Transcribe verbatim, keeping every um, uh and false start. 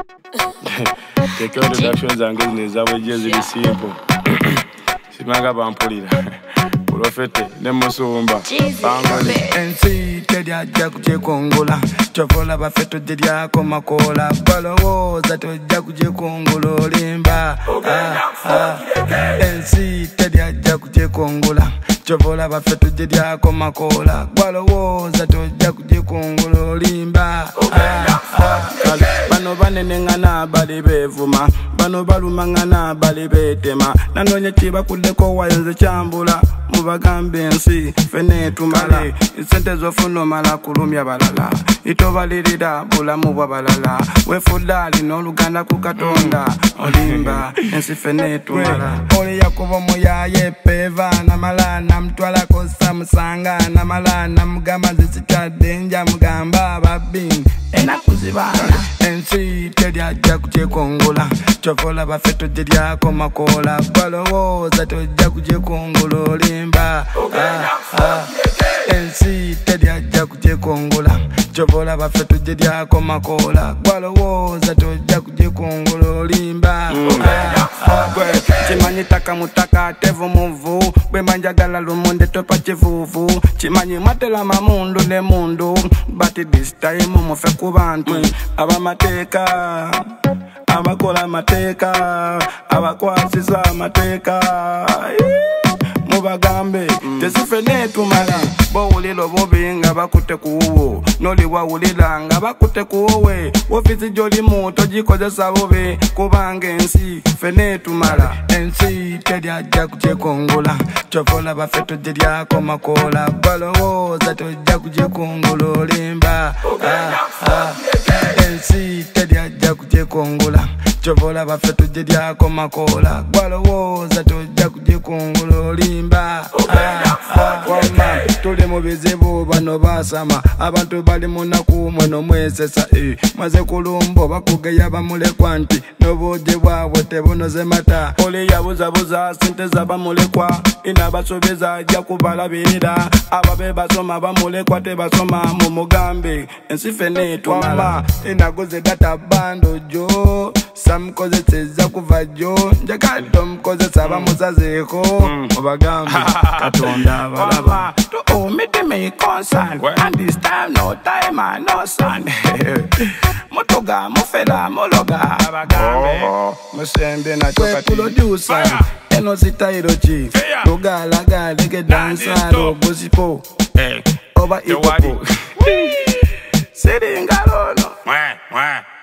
Take out the actions and business that way just be simple. Simanga bampulira. Profete nemusumba. Ensi tedia jakuje kongola. Chofola bafeto dedia koma kola. Baloza to jakuje kongolo limba. Ensi tedia jakuje kongola. Chofola bafeto dedia koma kola. Baloza to jakuje kongolo limba. Bano banenengana bali bevuma. Bano balumangana bali betema. Nanonye chiba kudeko wayenze chambula. Mubagambe ensi fene tumala. Isente zofuno mala kulumya balala. Itobalirida bulamu bwa balala. Wefudali n'oluganda ku Katonda. Olimba ensi fene tumala. Ole yakubo muyaye peva na mala na mtwala kosa musanga na mala na mugamba zisitadde nja mugamba babing enakuzibana. Ensi tedia jakuje kongola. Chofola bafeto dedia koma kola. Balowoza tojja kuje kongolo limba. Ensi tedia jakuje kongola. Chofola bafeto dedia koma kola. Balowoza tojja kuje kongolo limba. Chimanyi taka mutaka tevu muvu. Bwe manjagala lumunde topa chivuvu. Chimanyi matela mamundu ne mundu. But this time mufe ku bantu. Abamateka abakola mateka abakwasisa mateka mubagambe tesifene tumala bowulilo bobinga bakute kuwo noli wawulila nga bakute kuwe ofisi joli muto jikozesa bobe kubanga ensi fene tumala. Ensi tedia jakuje kongola. Chofola bafeto dedia koma kola. Balowoza tojja kuje kongolo limba. Ensi tedia jakuje kongola. Chofola bafeto dedia koma kola. Balowoza tojja kuje kongolo limba. Wama tuli mu bizibu bano basama. Abantu bali munaku mweno mwesesa. Maze kulumbo bakugeya bamulekwa nti n'obudde bwabwe tebunoze mata. Oli yabuzabuza sente zabamulekwa. Inabasubiza ajja kubalabirira. Ababe basoma bamulekwa tebasoma mu mugambe. Ensi fene tumala. Inaguze data bando jo. Samukozeseza kuva jo. Njagala omukozesa bamusazeeko. Obagambe Katonda balaba. To omit me concern. And this time no time and no sun. Motoga mufela mologa abagambe. Musembe na toka producer. Eno sitairo chief. Lugala gala ke dancer ro gosipo. Oba ipopo. Seri ngalono. Mwe mwe.